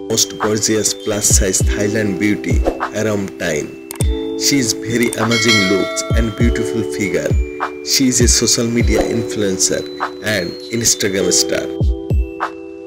most gorgeous plus-size Thailand beauty, Aorm Tain. She is very amazing looks and beautiful figure. She is a social media influencer and Instagram star.